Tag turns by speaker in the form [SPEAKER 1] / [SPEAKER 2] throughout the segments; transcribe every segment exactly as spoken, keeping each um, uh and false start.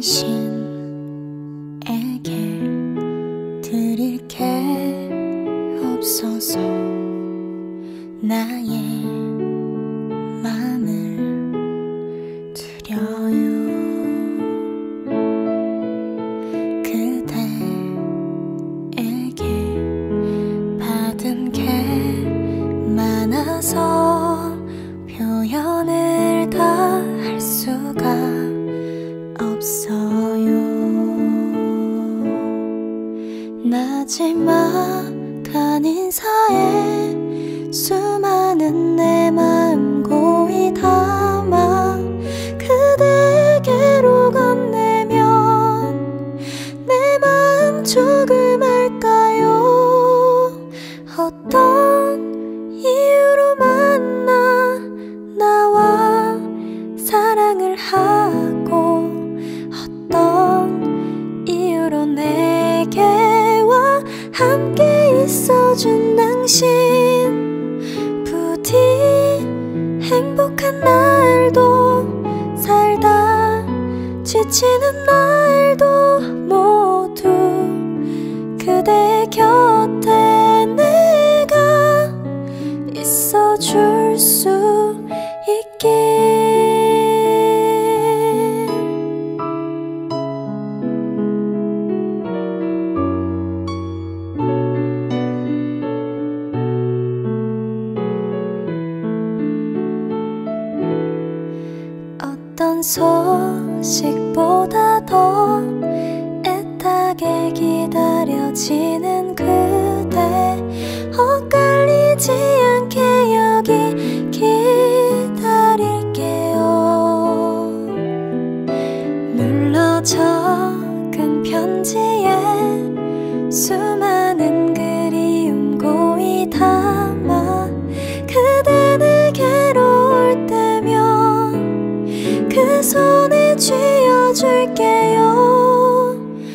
[SPEAKER 1] 당신에게 드릴 게 없어서 나의 맘을 드려요. 그대에게 받은 게 많아서 표현을 다 할 수가 없어요. 나지막한 인사에 수많은 내 마음 고이 담아 그대에게로 건네면 내 마음 조금 알까요? 어떤 이유로 만나 나와 사랑을 하고 어떤 이유로 내게와 함께 있어준 당신 부디 행복한 날도 살다 지치는 날도 모두 그대 곁에 내가 있어줄 수 있길. 어떤 소식보다 더 애타게 기다려지는 그대 엇갈리지 않게 여기 기다릴게요. 눌러 적은 편지에 수많은 그리움 고이 담아 그대 내게로 올 때면 그 손에 쥐어줄게요.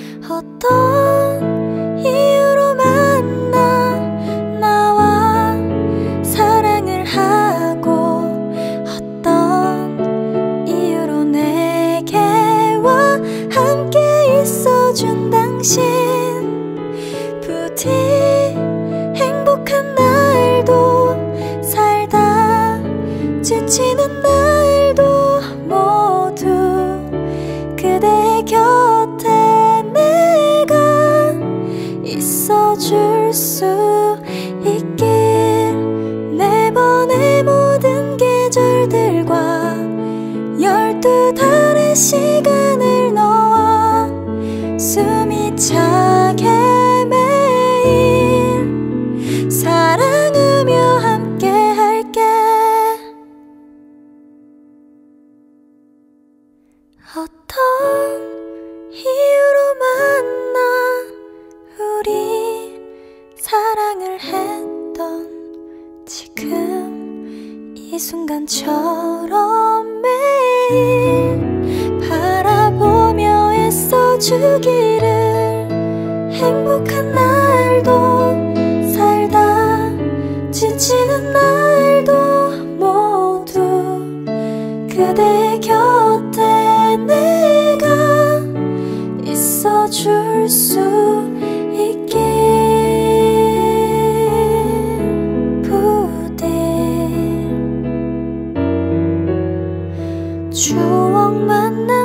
[SPEAKER 1] 어떤 이유로 만나 나와 사랑을 하고 어떤 이유로 내게와 함께 있어준 당신 부디 행복한 날도 살다 지치는 날도 모두 그대 곁에 내가 있어줄 수 있길. 네 번의 모든 계절들과 열두 달의 시간을 넣어 숨이 차게 매일 사랑하며 함께 할게. 어떤 이유로 만나 우리 사랑을 했던 지금 이 순간처럼 매일 바라보며 애써주기를. 행복한 날도 살다 지치는 날도 모두 그대 곁에 내가 있어줄 수 있길. 부디 추억만